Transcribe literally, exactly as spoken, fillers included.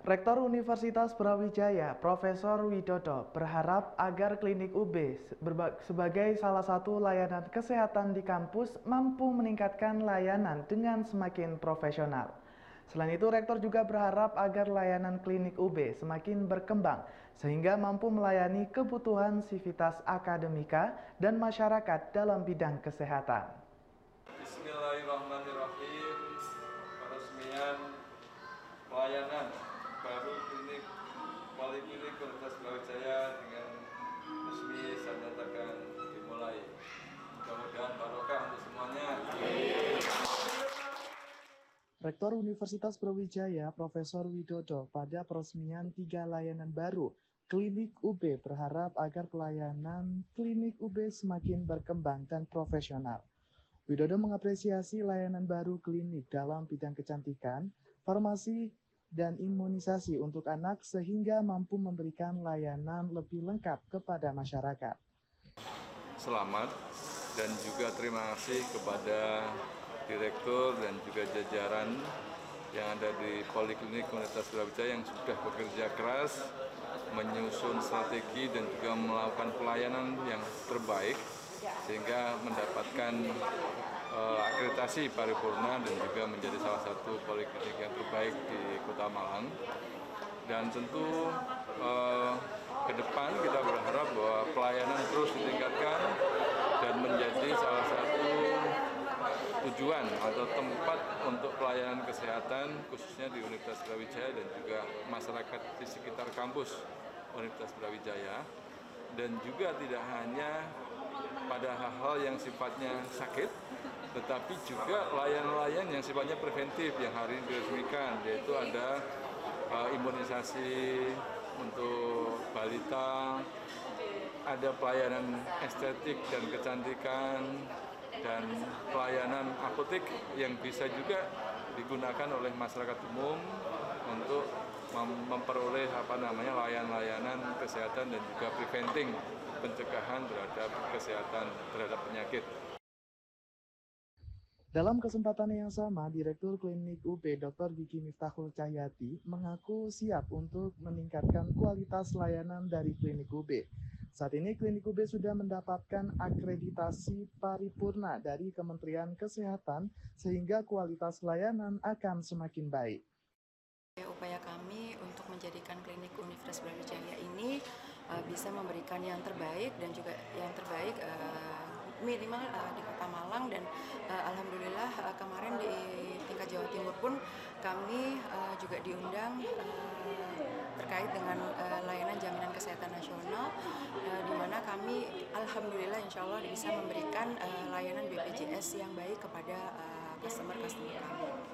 Rektor Universitas Brawijaya, Profesor Widodo, berharap agar klinik U B sebagai salah satu layanan kesehatan di kampus mampu meningkatkan layanan dengan semakin profesional. Selain itu, Rektor juga berharap agar layanan klinik U B semakin berkembang sehingga mampu melayani kebutuhan sivitas akademika dan masyarakat dalam bidang kesehatan. Bismillahirrahmanirrahim. Peresmian pelayanan baru klinik Poliklinik Universitas Brawijaya dengan resmi saya nyatakan dimulai. Mudah-mudahan barokah untuk semuanya. Rektor Universitas Brawijaya, Profesor Widodo, pada peresmian tiga layanan baru Klinik U B berharap agar pelayanan Klinik U B semakin berkembang dan profesional. Widodo mengapresiasi layanan baru klinik dalam bidang kecantikan, farmasi, dan imunisasi untuk anak sehingga mampu memberikan layanan lebih lengkap kepada masyarakat. Selamat dan juga terima kasih kepada Direktur dan juga jajaran yang ada di Poliklinik Universitas Brawijaya yang sudah bekerja keras menyusun strategi dan juga melakukan pelayanan yang terbaik sehingga mendapatkan uh, akreditasi paripurna dan juga menjadi salah satu poliklinik yang terbaik di Kota Malang. Dan tentu uh, ke depan kita berharap bahwa pelayanan terus ditingkatkan dan menjadi salah satu tujuan atau tempat untuk pelayanan kesehatan khususnya di Universitas Brawijaya dan juga masyarakat di sekitar kampus Universitas Brawijaya, dan juga tidak hanya pada hal-hal yang sifatnya sakit, tetapi juga layanan-layanan yang sifatnya preventif yang hari ini diresmikan, yaitu ada uh, imunisasi untuk balita, ada pelayanan estetik dan kecantikan, dan pelayanan apotek yang bisa juga digunakan oleh masyarakat umum untuk mem memperoleh apa namanya layanan-layanan kesehatan dan juga preventing pencegahan terhadap kesehatan terhadap penyakit. Dalam kesempatan yang sama, Direktur Klinik U B Doktor Gigi Miftahul Cahyati mengaku siap untuk meningkatkan kualitas layanan dari Klinik U B. Saat ini Klinik U B sudah mendapatkan akreditasi paripurna dari Kementerian Kesehatan sehingga kualitas layanan akan semakin baik. Upaya kami untuk menjadikan Klinik Universitas Brawijaya ini uh, bisa memberikan yang terbaik dan juga yang terbaik uh, minimal uh, di Kota Malang, dan uh, alhamdulillah uh, kemarin di tingkat Jawa Timur pun kami uh, juga diundang uh, terkait dengan uh, layanan jaminan kesehatan nasional, uh, di mana kami alhamdulillah insya Allah bisa memberikan uh, layanan B P J S yang baik kepada uh, customer-customer kami.